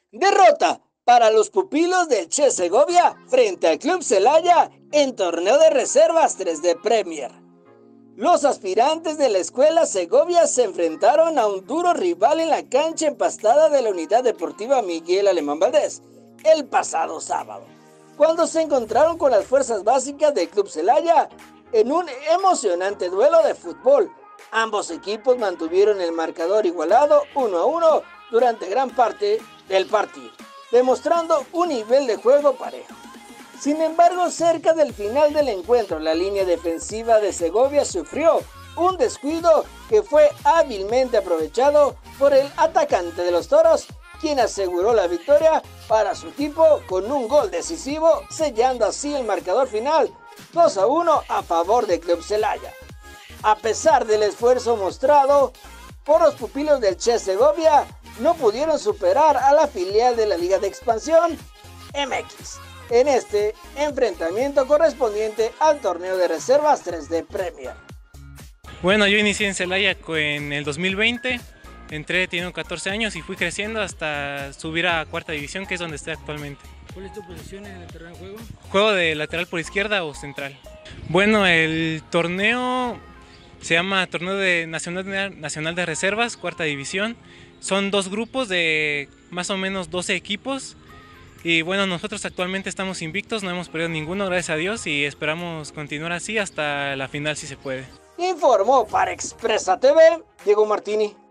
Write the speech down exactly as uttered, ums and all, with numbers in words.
Derrota para los pupilos del Che Segovia frente al Club Celaya en torneo de reservas tres de Premier. Los aspirantes de la escuela Segovia se enfrentaron a un duro rival en la cancha empastada de la Unidad Deportiva Miguel Alemán Valdés el pasado sábado, cuando se encontraron con las fuerzas básicas del Club Celaya en un emocionante duelo de fútbol. Ambos equipos mantuvieron el marcador igualado uno a uno durante gran parte del partido, demostrando un nivel de juego parejo. Sin embargo, cerca del final del encuentro, la línea defensiva de Segovia sufrió un descuido que fue hábilmente aprovechado por el atacante de los Toros, quien aseguró la victoria para su equipo con un gol decisivo, sellando así el marcador final dos a uno a favor del Club Celaya. A pesar del esfuerzo mostrado por los pupilos del Che Segovia, no pudieron superar a la filial de la Liga de Expansión M X en este enfrentamiento correspondiente al torneo de reservas tres de Premier. Bueno, yo inicié en Celaya en el dos mil veinte, entré teniendo catorce años y fui creciendo hasta subir a cuarta división, que es donde estoy actualmente. ¿Cuál es tu posición en el terreno de juego? Juego de lateral por izquierda o central. Bueno, el torneo se llama Torneo de Nacional, Nacional de Reservas, cuarta división. Son dos grupos de más o menos doce equipos. Y bueno, nosotros actualmente estamos invictos, no hemos perdido ninguno, gracias a Dios, y esperamos continuar así hasta la final si se puede. Informó para Expresa T V, Diego Martini.